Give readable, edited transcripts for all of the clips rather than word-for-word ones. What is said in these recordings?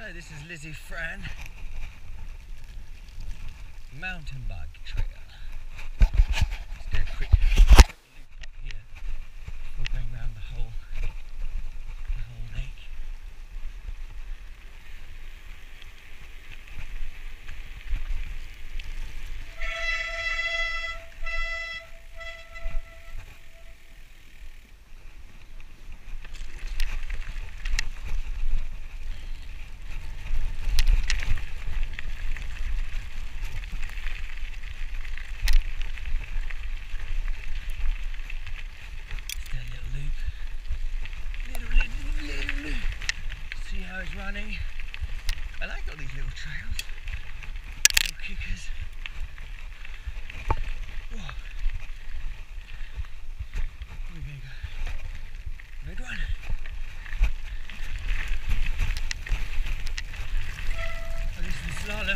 So this is Lizzie Fran mountain bike trail. Let's do a quick loop up here before going around the whole lake. See how it's running. I like all these little trails, little kickers. Whoa. We're gonna go. Red one. Oh, this is the slalom.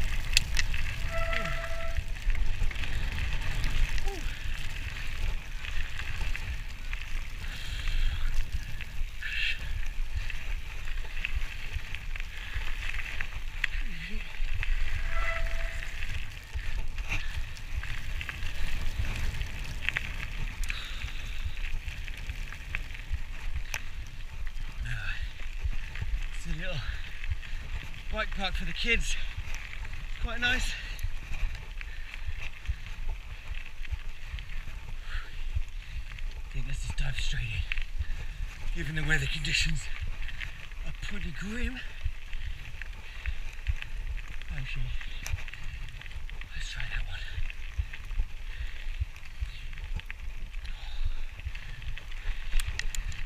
It's a little bike park for the kids. It's quite nice. I think let's just dive straight in. Given the weather conditions are pretty grim. Actually, let's try that one.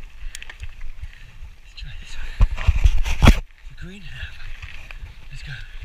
Let's try this one. The green. Let's go.